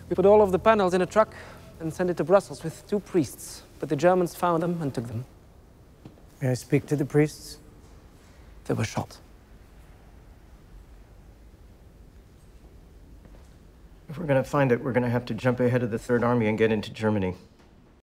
We put all of the panels in a truck and sent it to Brussels with 2 priests. But the Germans found them and took them. May I speak to the priests? They were shot. If we're gonna find it, we're gonna have to jump ahead of the Third Army and get into Germany.